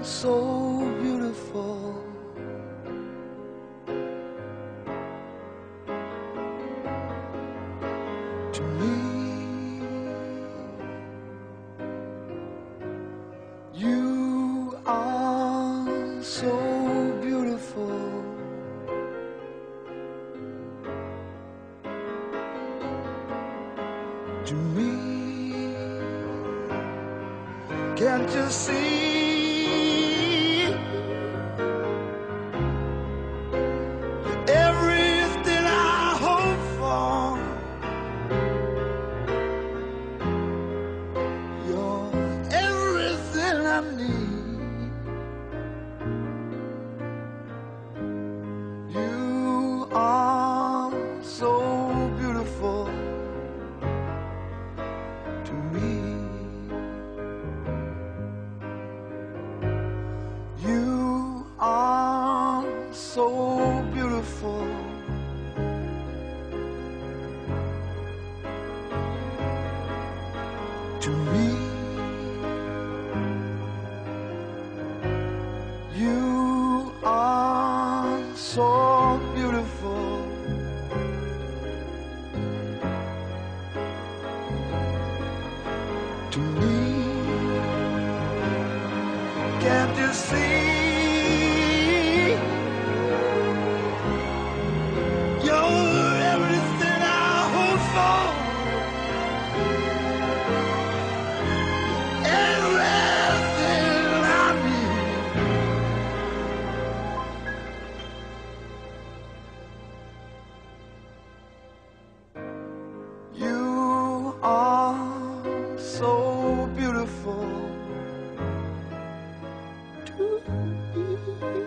so beautiful. To me, you are so beautiful. To me, can't you see? Everything I hope for, you're everything I need. You are so beautiful to me. You are so beautiful. To me, you are so beautiful. To me, can't you see? You're everything I hope for. Everything I need. You are so beautiful to me.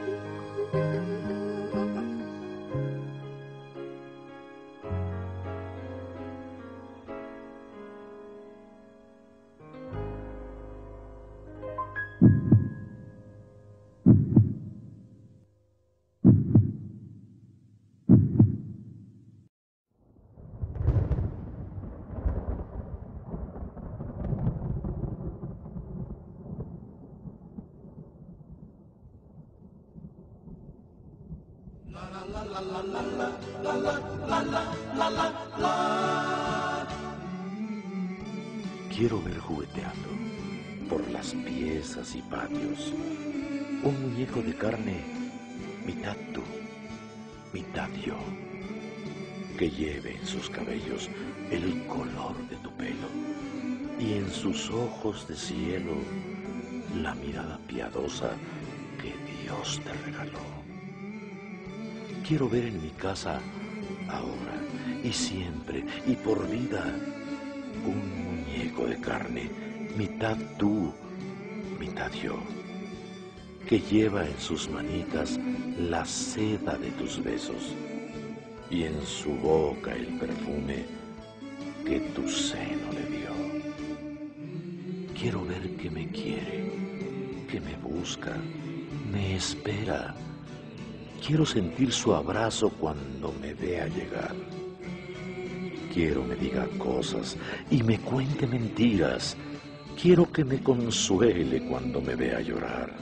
Quiero ver jugueteando por las piezas y patios un muñeco de carne, mitad tú, mitad yo, que lleve en sus cabellos el color de tu pelo y en sus ojos de cielo la mirada piadosa que Dios te regaló. Quiero ver en mi casa, ahora y siempre y por vida, un muñeco de carne, mitad tú, mitad yo, que lleva en sus manitas la seda de tus besos y en su boca el perfume que tu seno le dio. Quiero ver que me quiere, que me busca, me espera. Quiero sentir su abrazo cuando me vea llegar. Quiero me diga cosas y me cuente mentiras. Quiero que me consuele cuando me vea llorar.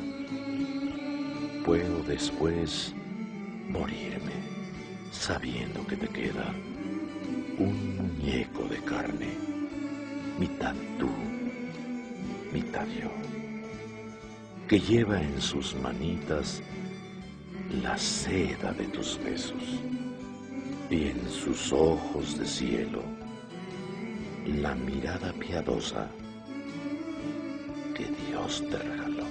Puedo después morirme sabiendo que te queda un muñeco de carne, mitad tú, mitad yo, que lleva en sus manitas la seda de tus besos y en sus ojos de cielo la mirada piadosa que Dios te regaló.